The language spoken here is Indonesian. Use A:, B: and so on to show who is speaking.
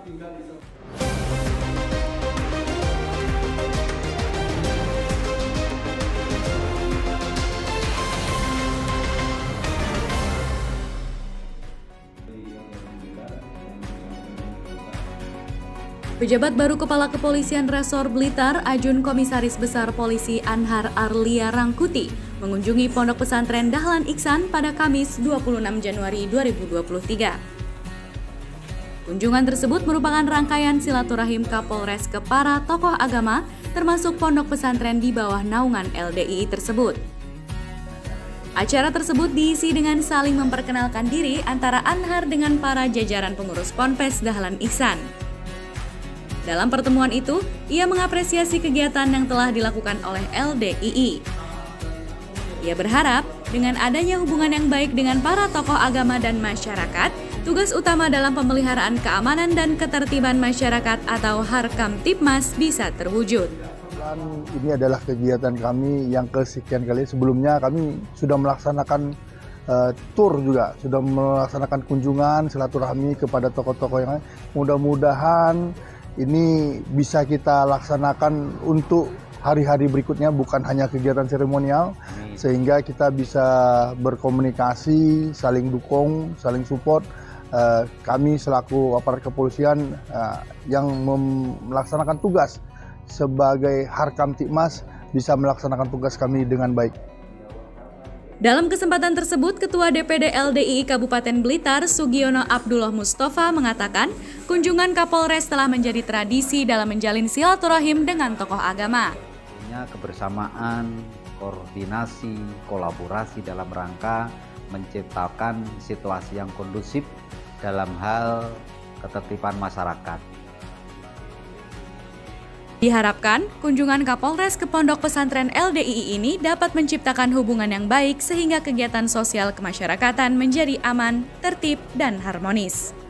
A: Pejabat baru Kepala Kepolisian Resor Blitar, Ajun Komisaris Besar Polisi Anhar Arlia Rangkuti, mengunjungi Pondok Pesantren Dahlan Ihsan pada Kamis 26 Januari 2023. Kunjungan tersebut merupakan rangkaian silaturahim Kapolres ke para tokoh agama, termasuk pondok pesantren di bawah naungan LDII tersebut. Acara tersebut diisi dengan saling memperkenalkan diri antara Anhar dengan para jajaran pengurus Ponpes Dahlan Ihsan. Dalam pertemuan itu, ia mengapresiasi kegiatan yang telah dilakukan oleh LDII. Ia berharap dengan adanya hubungan yang baik dengan para tokoh agama dan masyarakat, tugas utama dalam pemeliharaan keamanan dan ketertiban masyarakat atau Harkamtipmas bisa terwujud.
B: Ini adalah kegiatan kami yang kesekian kali. Sebelumnya kami sudah melaksanakan tour juga, sudah melaksanakan kunjungan silaturahmi kepada tokoh-tokoh yang lain. Mudah-mudahan ini bisa kita laksanakan untuk hari-hari berikutnya, bukan hanya kegiatan seremonial, sehingga kita bisa berkomunikasi, saling dukung, saling support. Kami selaku aparat kepolisian yang melaksanakan tugas sebagai Harkamtipmas bisa melaksanakan tugas kami dengan baik.
A: Dalam kesempatan tersebut, Ketua DPD LDII Kabupaten Blitar, Sugiono Abdullah Mustafa, mengatakan kunjungan Kapolres telah menjadi tradisi dalam menjalin silaturahim dengan tokoh agama.
C: Kebersamaan, koordinasi, kolaborasi dalam rangka menciptakan situasi yang kondusif dalam hal ketertiban masyarakat.
A: Diharapkan, kunjungan Kapolres ke Pondok Pesantren LDII ini dapat menciptakan hubungan yang baik sehingga kegiatan sosial kemasyarakatan menjadi aman, tertib, dan harmonis.